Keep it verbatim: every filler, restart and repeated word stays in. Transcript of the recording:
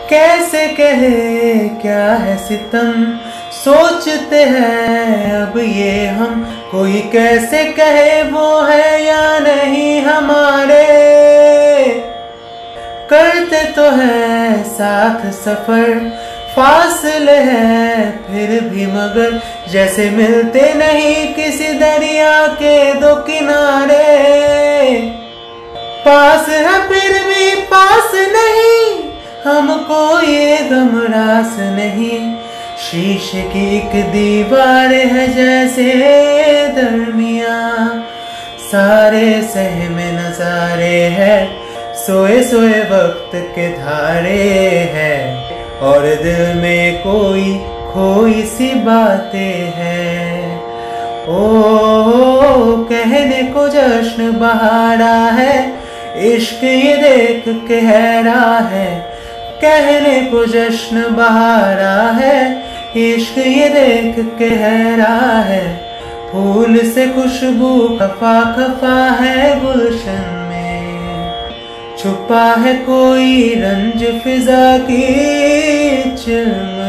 कैसे कहे क्या है सितम, सोचते हैं अब ये हम, कोई कैसे कहे वो है या नहीं हमारे। करते तो है साथ सफर, फासले हैं फिर भी मगर, जैसे मिलते नहीं किसी दरिया के दो किनारे। पास है फिर भी पास नहीं, हमको ये गम रास नहीं। शीशे की एक दीवार है जैसे दरमिया, सारे सहमे नजारे हैं, सोए सोए वक्त के धारे हैं, और दिल में कोई खोई सी बातें हैं। ओ कहने को जश्न बहारा है, इश्क ये देख के हैरा है। कहने को जश्न बहारा है, इश्क ये देख के हैरा है। फूल से खुशबू खफा खफा है गुलशन में, छुपा है कोई रंज फिजा की चिल में।